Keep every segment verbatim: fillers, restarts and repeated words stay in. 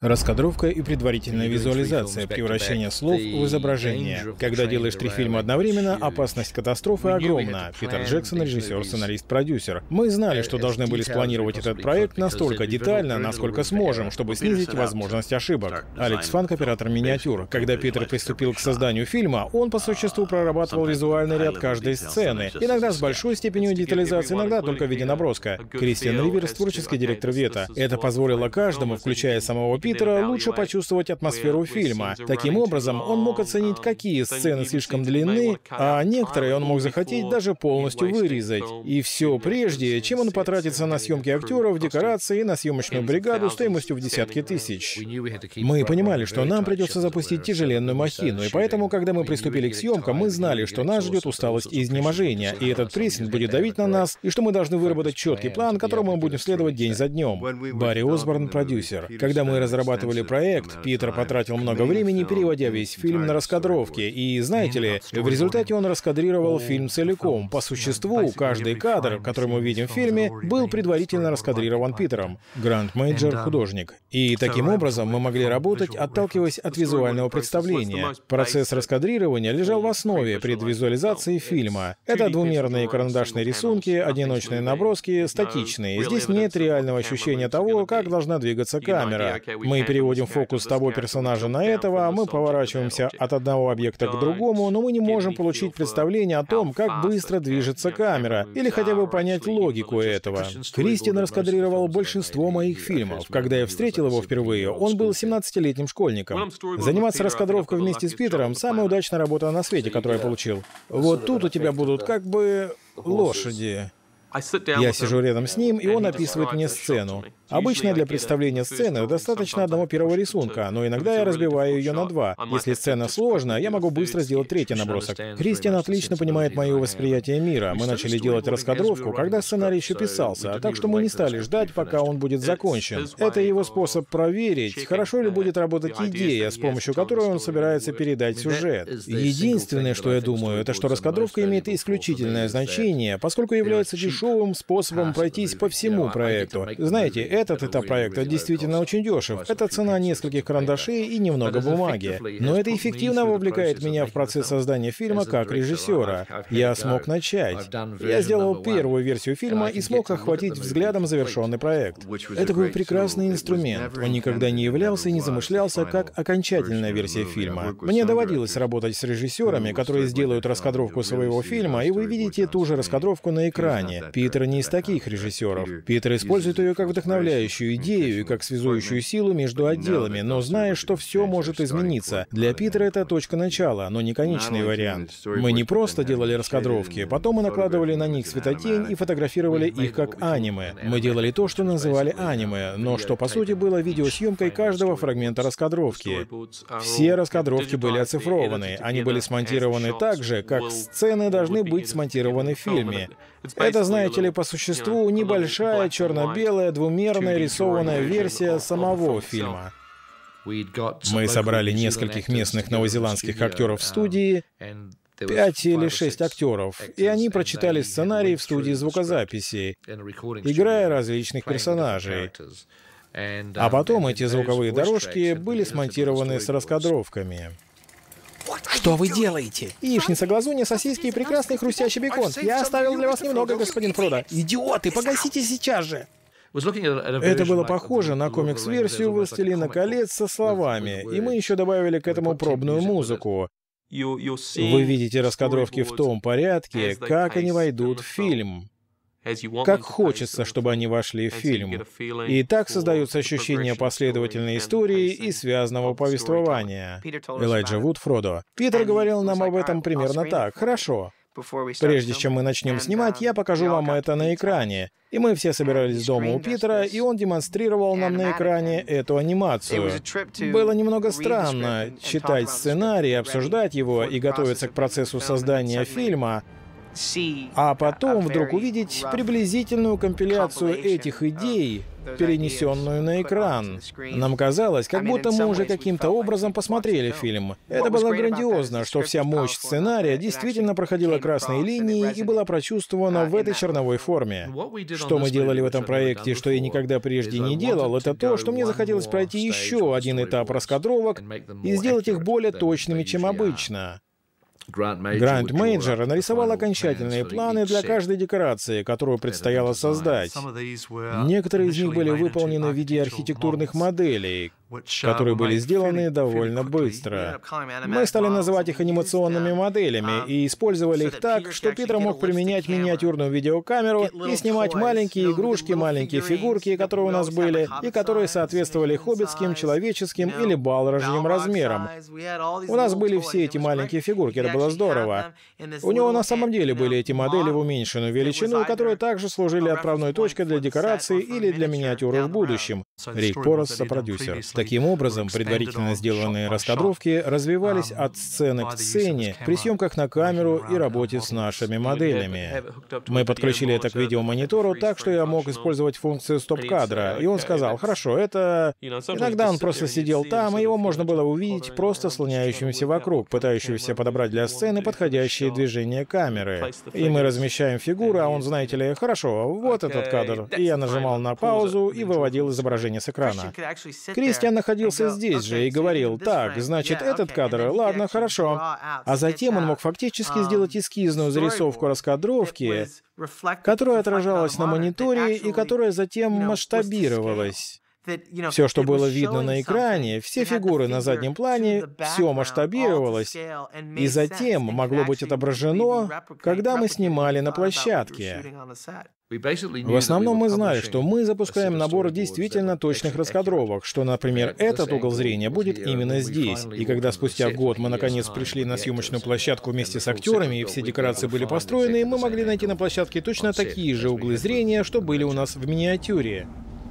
Раскадровка и предварительная визуализация, превращение слов в изображение. Когда делаешь три фильма одновременно, опасность катастрофы огромна. Питер Джексон, режиссер, сценарист, продюсер. Мы знали, что должны были спланировать этот проект настолько детально, насколько сможем, чтобы снизить возможность ошибок. Алекс Фанк, оператор миниатюр. Когда Питер приступил к созданию фильма, он по существу прорабатывал визуальный ряд каждой сцены, иногда с большой степенью детализации, иногда только в виде наброска. Кристиан Риверс, творческий директор Вета. Это позволило каждому, включая самого Питера, Питера, лучше почувствовать атмосферу фильма. Таким образом, он мог оценить, какие сцены слишком длинны, а некоторые он мог захотеть даже полностью вырезать. И все прежде, чем он потратится на съемки актеров, декорации и на съемочную бригаду стоимостью в десятки тысяч. Мы понимали, что нам придется запустить тяжеленную махину, и поэтому, когда мы приступили к съемкам, мы знали, что нас ждет усталость и изнеможение, и этот прессинг будет давить на нас, и что мы должны выработать четкий план, которому мы будем следовать день за днем. Барри Осборн, продюсер. Когда мы разрабатывали разрабатывали проект, Питер потратил много времени, переводя весь фильм на раскадровки, и, знаете ли, в результате он раскадрировал фильм целиком. По существу, каждый кадр, который мы видим в фильме, был предварительно раскадрирован Питером. Грант Мейджор, художник. И таким образом мы могли работать, отталкиваясь от визуального представления. Процесс раскадрирования лежал в основе предвизуализации фильма. Это двумерные карандашные рисунки, одиночные наброски, статичные. Здесь нет реального ощущения того, как должна двигаться камера. Мы переводим фокус того персонажа на этого, мы поворачиваемся от одного объекта к другому, но мы не можем получить представление о том, как быстро движется камера, или хотя бы понять логику этого. Кристиан раскадрировал большинство моих фильмов. Когда я встретил его впервые, он был семнадцатилетним школьником. Заниматься раскадровкой вместе с Питером — самая удачная работа на свете, которую я получил. Вот тут у тебя будут как бы лошади. Я сижу рядом с ним, и он описывает мне сцену. Обычно для представления сцены достаточно одного первого рисунка, но иногда я разбиваю ее на два. Если сцена сложная, я могу быстро сделать третий набросок. Кристиан отлично понимает мое восприятие мира. Мы начали делать раскадровку, когда сценарий еще писался, так что мы не стали ждать, пока он будет закончен. Это его способ проверить, хорошо ли будет работать идея, с помощью которой он собирается передать сюжет. Единственное, что я думаю, это что раскадровка имеет исключительное значение, поскольку является дешевым способом пройтись по всему проекту. Знаете, этот этап проекта действительно очень дешев. Это цена нескольких карандашей и немного бумаги. Но это эффективно вовлекает меня в процесс создания фильма как режиссера. Я смог начать. Я сделал первую версию фильма и смог охватить взглядом завершенный проект. Это был прекрасный инструмент. Он никогда не являлся и не замышлялся как окончательная версия фильма. Мне доводилось работать с режиссерами, которые сделают раскадровку своего фильма, и вы видите ту же раскадровку на экране. Питер не из таких режиссеров. Питер использует ее как вдохновляющую идею и как связующую силу между отделами, но зная, что все может измениться. Для Питера это точка начала, но не конечный вариант. Мы не просто делали раскадровки, потом мы накладывали на них светотень и фотографировали их как аниме. Мы делали то, что называли аниме, но что по сути было видеосъемкой каждого фрагмента раскадровки. Все раскадровки были оцифрованы, они были смонтированы так же, как сцены должны быть смонтированы в фильме. Это, знаете ли, по существу небольшая черно-белая двумерная рисованная версия самого фильма. Мы собрали нескольких местных новозеландских актеров в студии, пять или шесть актеров, и они прочитали сценарий в студии звукозаписи, играя различных персонажей. А потом эти звуковые дорожки были смонтированы с раскадровками. Что вы делаете? Яичница, глазунья, сосиски и прекрасный хрустящий бекон. Я оставил для вас немного, господин Фродо. Идиоты, погасите сейчас же! Это было похоже на комикс-версию «Властелина колец» со словами, и мы еще добавили к этому пробную музыку. Вы видите раскадровки в том порядке, как они войдут в фильм. Как хочется, чтобы они вошли в фильм. И так создаются ощущения последовательной истории и связанного повествования. Элайджа Вуд, Фродо. Питер говорил нам об этом примерно так. Хорошо. Прежде чем мы начнем снимать, я покажу вам это на экране. И мы все собирались дома у Питера, и он демонстрировал нам на экране эту анимацию. Было немного странно читать сценарий, обсуждать его и готовиться к процессу создания фильма, а потом вдруг увидеть приблизительную компиляцию этих идей перенесенную на экран. Нам казалось, как будто мы уже каким-то образом посмотрели фильм. Это было грандиозно, что вся мощь сценария действительно проходила красной линией и была прочувствована в этой черновой форме. Что мы делали в этом проекте, что я никогда прежде не делал, это то, что мне захотелось пройти еще один этап раскадровок и сделать их более точными, чем обычно. Грант Мейджор нарисовал окончательные планы для каждой декорации, которую предстояло создать. Некоторые из них были выполнены в виде архитектурных моделей, которые были сделаны довольно быстро. Мы стали называть их анимационными моделями и использовали их так, что Питер мог применять миниатюрную видеокамеру и снимать маленькие игрушки, маленькие фигурки, которые у нас были, и которые соответствовали хоббитским, человеческим или балрожьим размерам. У нас были все эти маленькие фигурки, это было здорово. У него на самом деле были эти модели в уменьшенную величину, которые также служили отправной точкой для декорации или для миниатюры в будущем. Рик Порос, сопродюсер. Таким образом, предварительно сделанные раскадровки развивались от сцены к сцене при съемках на камеру и работе с нашими моделями. Мы подключили это к видеомонитору так, что я мог использовать функцию стоп-кадра, и он сказал: «Хорошо, это...» Иногда он просто сидел там, и его можно было увидеть просто слоняющимся вокруг, пытающимся подобрать для сцены подходящие движения камеры. И мы размещаем фигуры, а он, знаете ли, «Хорошо, вот этот кадр». И я нажимал на паузу и выводил изображение с экрана. Кристиан находился здесь же и говорил: «Так, значит, этот кадр, ладно, хорошо». А затем он мог фактически сделать эскизную зарисовку раскадровки, которая отражалась на мониторе и которая затем масштабировалась. Все, что было видно на экране, все фигуры на заднем плане, все масштабировалось, и затем могло быть отображено, когда мы снимали на площадке. В основном мы знали, что мы запускаем набор действительно точных раскадровок, что, например, этот угол зрения будет именно здесь. И когда спустя год мы наконец пришли на съемочную площадку вместе с актерами, и все декорации были построены, мы могли найти на площадке точно такие же углы зрения, что были у нас в миниатюре.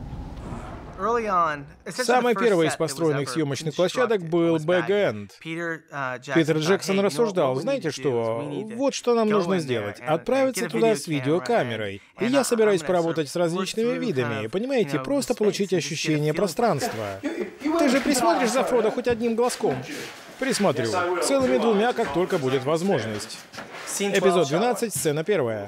Самой первой из построенных съемочных площадок был бэк-энд. Питер Джексон рассуждал: «Знаете что, вот что нам нужно сделать. Отправиться туда с видеокамерой. И я собираюсь поработать с различными видами. Понимаете, просто получить ощущение пространства. Ты же присмотришь за Фродо хоть одним глазком?» «Присмотрю. Целыми двумя, как только будет возможность». Эпизод двенадцать, сцена первая.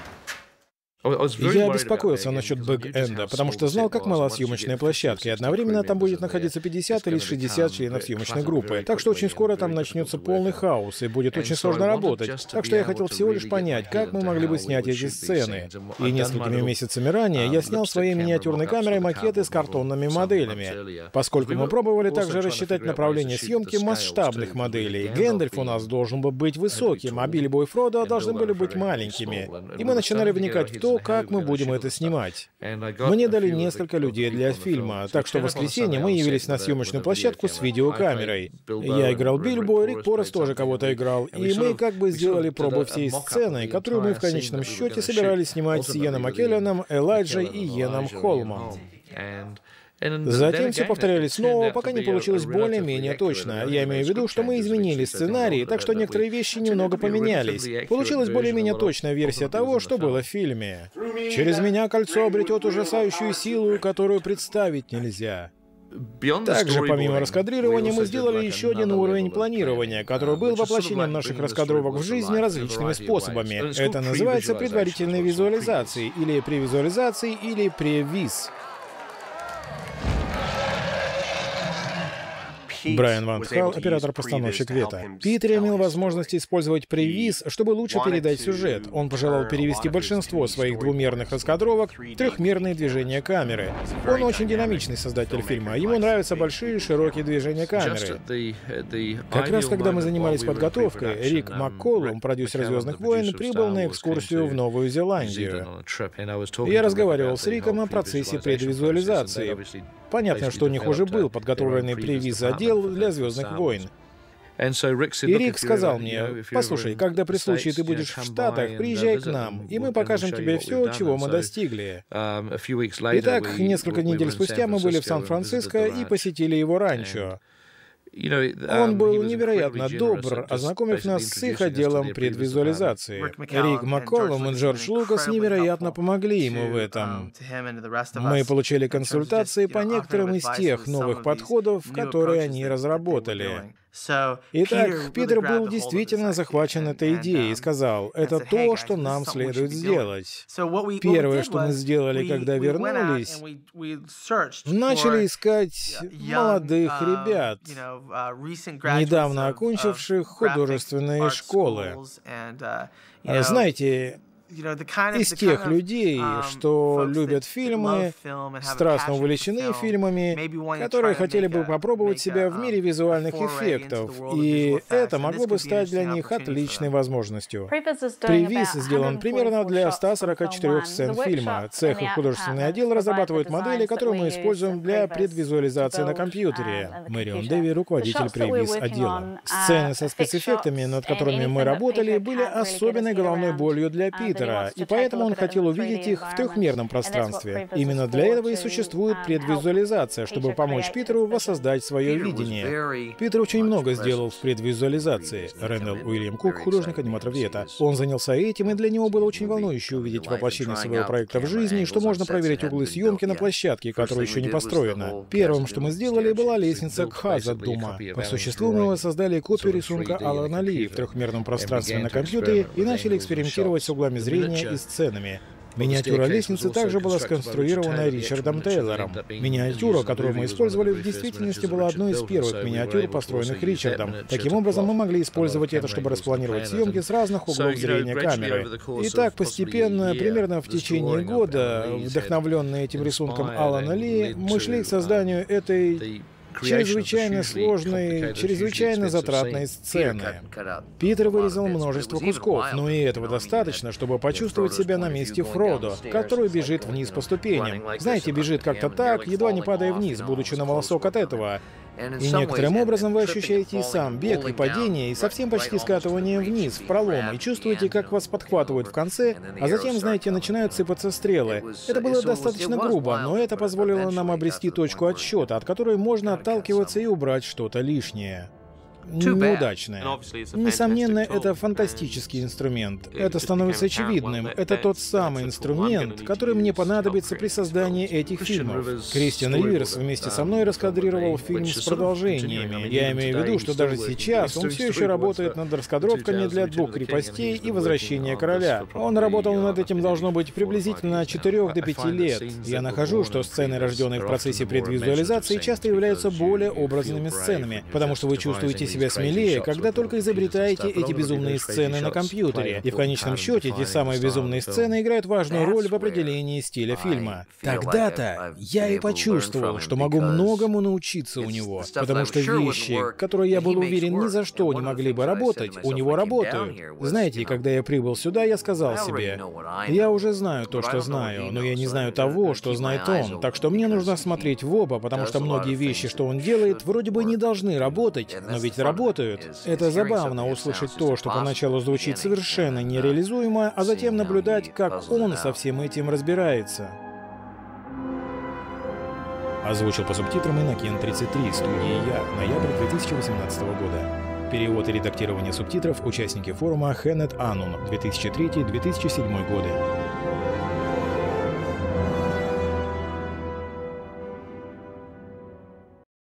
Я беспокоился насчет бэк-энда, потому что знал, как мала съемочная площадка, и одновременно там будет находиться пятьдесят или шестьдесят членов съемочной группы. Так что очень скоро там начнется полный хаос, и будет очень сложно работать. Так что я хотел всего лишь понять, как мы могли бы снять эти сцены. И несколькими месяцами ранее я снял своей миниатюрной камерой макеты с картонными моделями. Поскольку мы пробовали также рассчитать направление съемки масштабных моделей. Гэндальф у нас должен был быть высоким, а Билбо и Фродо должны были быть маленькими. И мы начинали вникать в то, как мы будем это снимать. Мне дали несколько людей для фильма, так что в воскресенье мы явились на съемочную площадку с видеокамерой. Я играл Бильбо, Рик Порос тоже кого-то играл, и мы как бы сделали пробу всей сцены, которую мы в конечном счете собирались снимать с Иэном Маккелленом, Элайджей и Иэном Холмом. Затем все повторяли снова, пока не получилось более-менее точно. Я имею в виду, что мы изменили сценарий, так что некоторые вещи немного поменялись. Получилась более-менее точная версия того, что было в фильме. «Через меня кольцо обретет ужасающую силу, которую представить нельзя». Также, помимо раскадрирования, мы сделали еще один уровень планирования, который был воплощением наших раскадровок в жизни различными способами. Это называется предварительной визуализацией, или превизуализацией, или превиз. Брайан Ван Хал, оператор-постановщик Вета. Питер имел возможность использовать превиз, чтобы лучше передать сюжет. Он пожелал перевести большинство своих двумерных раскадровок в трехмерные движения камеры. Он очень динамичный создатель фильма. Ему нравятся большие, широкие движения камеры. Как раз когда мы занимались подготовкой, Рик Макколум, продюсер «Звездных войн», прибыл на экскурсию в Новую Зеландию. Я разговаривал с Риком о процессе предвизуализации. Понятно, что у них уже был подготовленный превиз-отдел для «Звездных войн». И Рик сказал мне: «Послушай, когда при случае ты будешь в Штатах, приезжай к нам, и мы покажем тебе все, чего мы достигли». Итак, несколько недель спустя мы были в Сан-Франциско и посетили его ранчо. Он был невероятно добр, ознакомив нас с их отделом предвизуализации. Рик Макколум и Джордж Лукас невероятно помогли ему в этом. Мы получили консультации по некоторым из тех новых подходов, которые они разработали. Итак, Питер был действительно захвачен этой идеей и сказал, это то, что нам следует сделать. Первое, что мы сделали, когда вернулись, начали искать молодых ребят, недавно окончивших художественные школы. Знаете, из тех людей, что любят фильмы, страстно увлечены фильмами, которые хотели бы попробовать себя в мире визуальных эффектов, и это могло бы стать для них отличной возможностью. Превиз сделан примерно для ста сорока четырёх сцен фильма. Цех и художественный отдел разрабатывают модели, которые мы используем для предвизуализации на компьютере. Мэрион Дэви — руководитель Превиз отдела. Сцены со спецэффектами, над которыми мы работали, были особенной головной болью для Питера. И поэтому он хотел увидеть их в трехмерном пространстве. Именно для этого и существует предвизуализация, чтобы помочь Питеру воссоздать свое видение. Питер очень много сделал в предвизуализации. Рэндалл Уильям Кук, художник-аниматор Виета. Он занялся этим, и для него было очень волнующе увидеть воплощение своего проекта в жизни, что можно проверить углы съемки на площадке, которая еще не построена. Первым, что мы сделали, была лестница к Хазадума. По существу мы воссоздали копию рисунка Алана Ли в трехмерном пространстве на компьютере и начали экспериментировать с углами зрения и сценами. Миниатюра лестницы также была сконструирована Ричардом Тейлором. Миниатюра, которую мы использовали, в действительности была одной из первых миниатюр, построенных Ричардом. Таким образом, мы могли использовать это, чтобы распланировать съемки с разных углов зрения камеры. И так постепенно, примерно в течение года, вдохновленные этим рисунком Алана Ли, мы шли к созданию этой чрезвычайно сложной, чрезвычайно затратной сцены. Питер вырезал множество кусков, но и этого достаточно, чтобы почувствовать себя на месте Фродо, который бежит вниз по ступеням. Знаете, бежит как-то так, едва не падая вниз, будучи на волосок от этого. И некоторым образом вы ощущаете и сам бег, и падение, и совсем почти скатывание вниз, в пролом, и чувствуете, как вас подхватывают в конце, а затем, знаете, начинают сыпаться стрелы. Это было достаточно грубо, но это позволило нам обрести точку отсчета, от которой можно отталкиваться и убрать что-то лишнее. Неудачное. Несомненно, это фантастический инструмент. Это становится очевидным. Это тот самый инструмент, который мне понадобится при создании этих фильмов. Кристиан Риверс вместе со мной раскадрировал фильм с продолжениями. Я имею в виду, что даже сейчас он все еще работает над раскадровками для «Двух крепостей» и «Возвращения короля». Он работал над этим, должно быть, приблизительно от четырёх до пяти лет. Я нахожу, что сцены, рожденные в процессе предвизуализации, часто являются более образными сценами, потому что вы чувствуете себя себя смелее, когда только изобретаете эти безумные сцены на компьютере. И в конечном счете, эти самые безумные сцены играют важную роль в определении стиля фильма. Тогда-то я и почувствовал, что могу многому научиться у него, потому что вещи, которые я был уверен ни за что не могли бы работать, у него работают. Знаете, когда я прибыл сюда, я сказал себе, я уже знаю то, что знаю, но я не знаю того, что знает он, так что мне нужно смотреть в оба, потому что многие вещи, что он делает, вроде бы не должны работать, но ведь работают. Это забавно услышать то, что поначалу звучит совершенно нереализуемо, а затем наблюдать, как он со всем этим разбирается. Озвучил по субтитрам Иннокен тридцать три, студии Я, ноябрь две тысячи восемнадцатого года. Перевод и редактирование субтитров участники форума Хеннет Анун, две тысячи третий — две тысячи седьмой годы.